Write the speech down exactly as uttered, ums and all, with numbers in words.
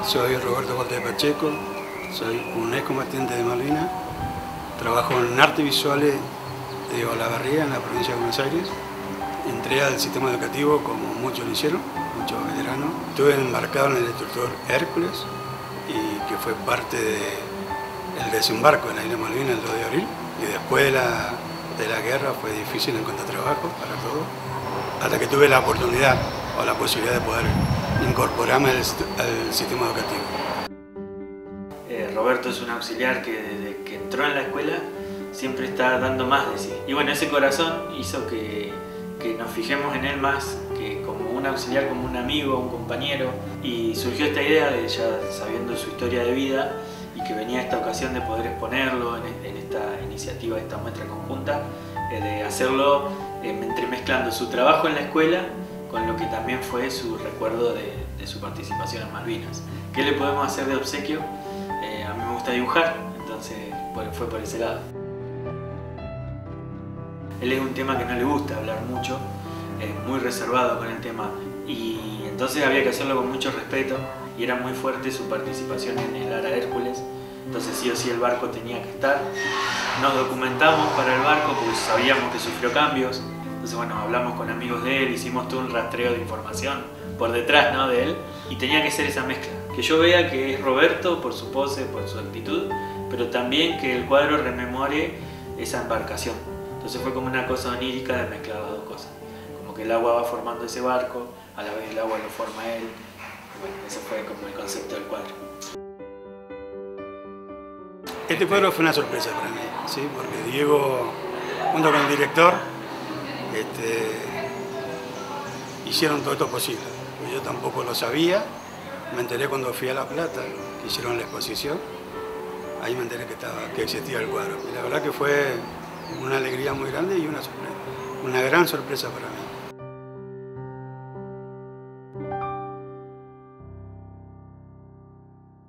Soy Roberto Valdés Pacheco, soy un excombatiente de Malvinas, trabajo en artes visuales de Olavarría, en la provincia de Buenos Aires. Entré al sistema educativo como muchos lo hicieron, muchos veteranos. Estuve embarcado en el instructor Hércules, y que fue parte del desembarco en la isla Malvinas el dos de abril. Y después de la, de la guerra fue difícil encontrar trabajo para todos, hasta que tuve la oportunidad o la posibilidad de poder incorporarme al, al sistema educativo. Eh, Roberto es un auxiliar que desde que entró en la escuela siempre está dando más de sí. Y bueno, ese corazón hizo que, que nos fijemos en él más que como un auxiliar, como un amigo, un compañero. Y surgió esta idea de, ya sabiendo su historia de vida, y que venía esta ocasión de poder exponerlo en, en esta iniciativa, esta muestra conjunta, eh, de hacerlo eh, entremezclando su trabajo en la escuela con lo que también fue su recuerdo de, de su participación en Malvinas. ¿Qué le podemos hacer de obsequio? Eh, a mí me gusta dibujar, entonces fue por ese lado. Él es un tema que no le gusta hablar mucho, es muy reservado con el tema, y entonces había que hacerlo con mucho respeto, y era muy fuerte su participación en el Ara Hércules, entonces sí o sí el barco tenía que estar. Nos documentamos para el barco porque sabíamos que sufrió cambios. Entonces, bueno, hablamos con amigos de él, hicimos todo un rastreo de información por detrás, ¿no?, de él, y tenía que ser esa mezcla. Que yo vea que es Roberto por su pose, por su actitud, pero también que el cuadro rememore esa embarcación. Entonces fue como una cosa onírica de mezclar las dos cosas. Como que el agua va formando ese barco, a la vez el agua lo forma él. Bueno, ese fue como el concepto del cuadro. Este cuadro fue una sorpresa para mí, ¿sí? Porque Diego, junto con el director, Este, hicieron todo esto posible. Yo tampoco lo sabía, me enteré cuando fui a La Plata, que hicieron la exposición, ahí me enteré que, estaba, que existía el cuadro. Y la verdad que fue una alegría muy grande y una sorpresa, una gran sorpresa para mí.